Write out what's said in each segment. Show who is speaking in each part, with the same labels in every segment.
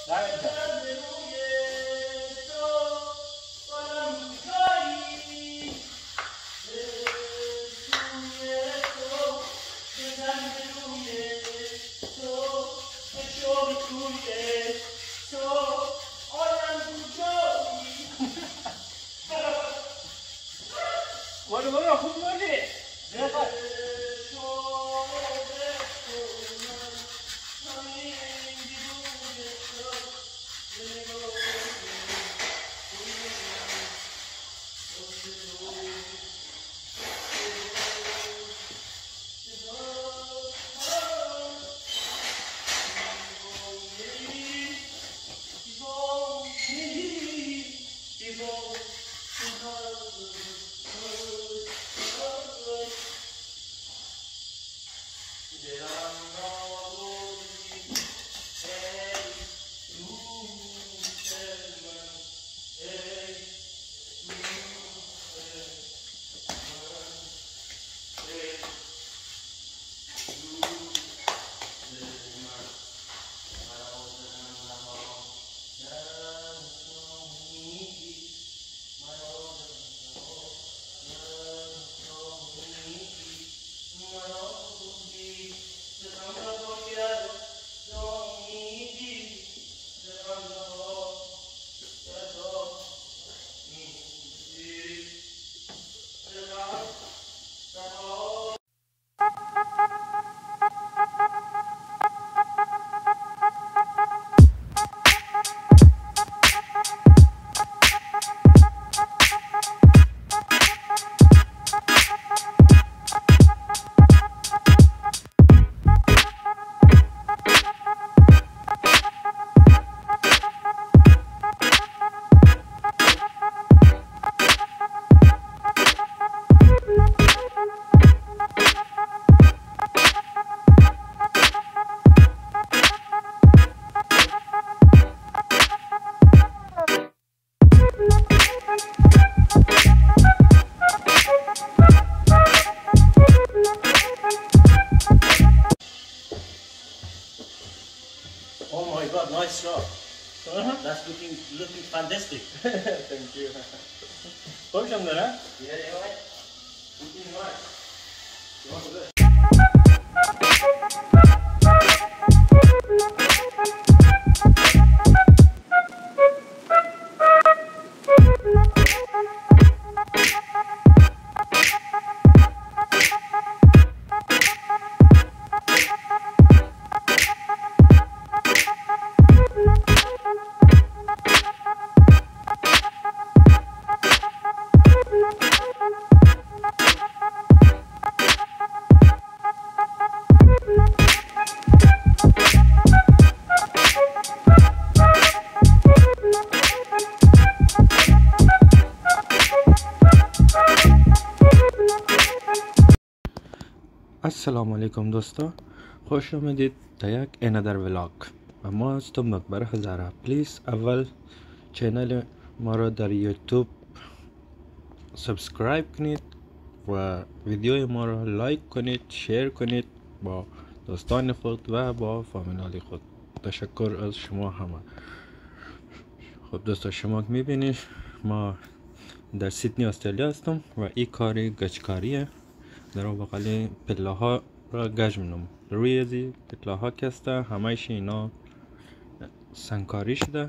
Speaker 1: Oh my god, nice job. That's looking fantastic.
Speaker 2: Thank you. خوشم داره؟
Speaker 1: Yeah, right. Looking nice. You want to do it?
Speaker 2: السلام علیکم دوستا، خوش آمدید تا یک انادر ولاگ و ما هستم مقبر هزاره. پلیز اول چینل ما را در یوتیوب سابسکرایب کنید و ویدیو ما را لایک کنید، شیر کنید با دوستان خود و با فامیلای خود. تشکر از شما همه. خب دوستا، شما میبینید ما در سیدنی استرالیا هستم و این کاری گچکاریه. در بغل پله ها را گچ می‌نم. روی ازی پله ها کسته همهش اینا سنگکاری شده،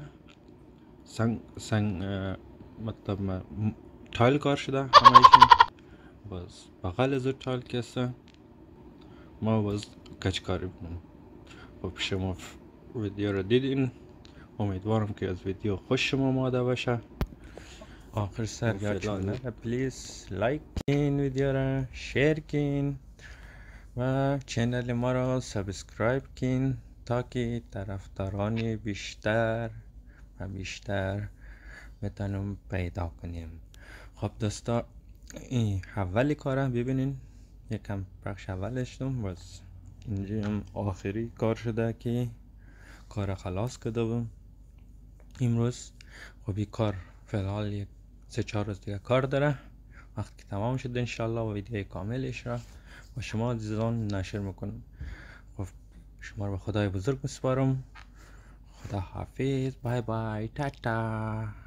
Speaker 2: مطلب تایل کار شده همهش. باز بغل از تایل کسته ما باز گچکاری می‌نم. خب شما ویدیو را دیدین، امیدوارم که از ویدیو خوش شما آمده باشه. آخر سر یادتون پلیز لایک کن ویدیو را، شیر کن و چینل ما را سابسکرایب کن تا که طرفداران بیشتر و بیشتر بتونیم پیدا کنیم. خب دوستا، این اولی کارم ببینین، یکم بخش اولش دم بس اینجا هم آخری کار شده که کار خلاص کرده بودم امروز. خب این کار فعلا یک 3-4 روز دیگه کار داره. وقتی که تمام شد انشالله و ویدیو کاملش را با شما عزیزان نشر میکنم. خب شما رو به خدای بزرگ میسپارم. خدا حافظ، بای بای، تاتا.